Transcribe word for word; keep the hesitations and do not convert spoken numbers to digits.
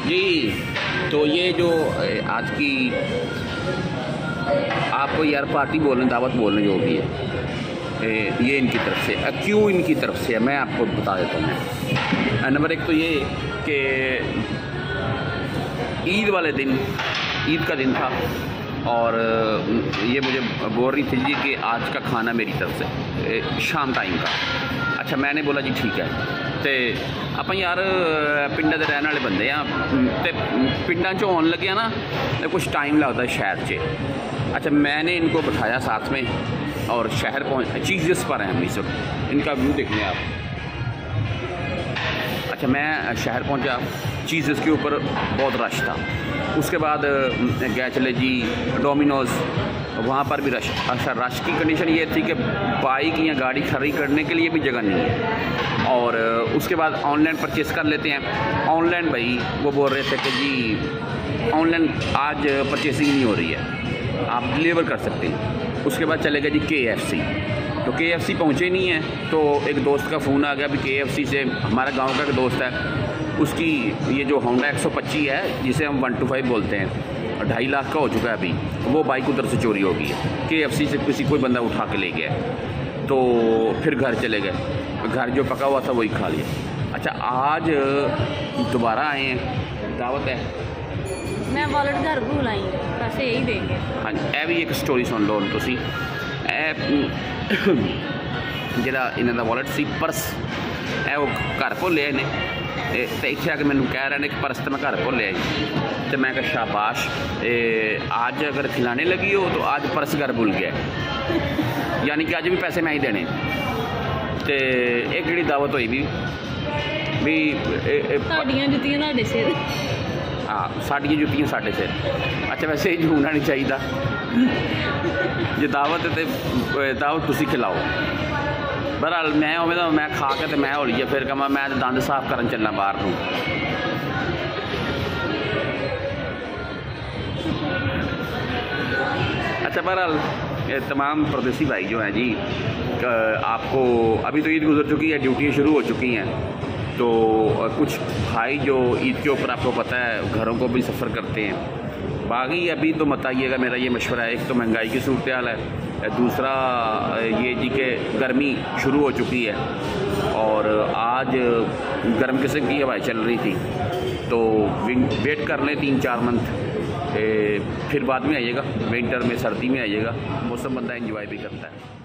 जी, तो ये जो आज की आपको यार पार्टी बोलने दावत बोलने जो भी है ये इनकी तरफ से, क्यों इनकी तरफ से है मैं आपको बता देता हूँ। नंबर एक तो ये कि ईद वाले दिन, ईद का दिन था और ये मुझे बोल रही थी जी कि आज का खाना मेरी तरफ से शाम टाइम का। अच्छा मैंने बोला जी ठीक है। तो ਆਪਾਂ यार पिंडा के रहने वाले बंदे हैं तो पिंडा चो आने लगे ना तो कुछ टाइम लगता है शहर से। अच्छा मैंने इनको बिठाया साथ में और शहर पहुँच चीज़ेस पर हैं हम इस वक्त, इनका व्यू देख लें आप। अच्छा मैं शहर पहुँचा, चीज़ेस के ऊपर बहुत रश था। उसके बाद गए चले जी डोमिनोज़, वहाँ पर भी रश। अच्छा रश की कंडीशन ये थी कि बाइक या गाड़ी खड़ी करने के लिए भी जगह नहीं है। और उसके बाद ऑनलाइन परचेस कर लेते हैं। ऑनलाइन भाई वो बोल रहे थे कि जी ऑनलाइन आज परचेसिंग नहीं हो रही है, आप डिलीवर कर सकते हैं। उसके बाद चले गए जी के एफ सी, तो के एफ सी पहुँचे नहीं हैं तो एक दोस्त का फ़ोन आ गया भी के एफ सी से, हमारा गाँव का एक दोस्त है, उसकी ये जो होंडा एक सौ पच्चीस है जिसे हम वन टू फाइव बोलते हैं, ढाई लाख का हो चुका है अभी, वो बाइक उधर से चोरी हो गई है। के एफ सी से किसी कोई बंदा उठा के ले गया, तो फिर घर चले गए, घर जो पका हुआ था वही खा लिया। अच्छा आज दोबारा आए हैं, दावत है, मैं वॉलेट घर भूल आई पैसे यही देंगे। हाँ जी यह भी एक स्टोरी सुन लो तुसी। ਜਿਹੜਾ ਇਹਨਾਂ ਦਾ वॉलेट सी पर्स ਇਹ ਉਹ घर ਭੁੱਲਿਆ ਇਹਨੇ तो इतने आके मैंने कह रहे हैं कि परस तो मैं घर भुल आई। तो मैं कहा शाबाश, आज अगर खिलाने लगी हो तो आज परस घर भुल गया, यानी कि आज भी पैसे मैं ही देने। तो एक जी दावत हुई भी भी साड़ियाँ जुत्तियाँ साढ़े सिर, हाँ साड़ियाँ जुत्तियाँ साढ़े सिर। अच्छा वैसे ही झूठना नहीं चाहिए, जो दावत है तो दावत तुसी खिलाओ। बहरहाल मैं उमें तो मैं खा के तो मैं हो लिया, फिर कमा मैं दंद साफ करन चलना बाहर को। अच्छा बहरहाल तमाम परदेसी भाई जो हैं जी, आपको अभी तो ईद गुजर चुकी है, ड्यूटियाँ शुरू हो चुकी हैं, तो कुछ भाई जो ईद के ऊपर आपको पता है घरों को भी सफ़र करते हैं। बाकी अभी तो मत आइएगा, मेरा ये मशवरा है, एक तो महंगाई की सूरत हाल है, दूसरा ये जी के गर्मी शुरू हो चुकी है और आज गर्म किस्म की हवाएं चल रही थी, तो वेट कर लें तीन चार मंथ, फिर बाद में आइएगा, विंटर में सर्दी में आइएगा, मौसम बंदा एंजॉय भी करता है।